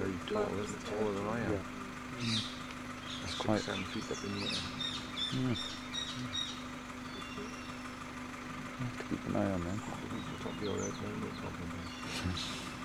very tall, isn't it? Taller than I am. Yeah. That's 6, 7 feet up in the air. Have to keep an eye on them. Top of your head, no problem.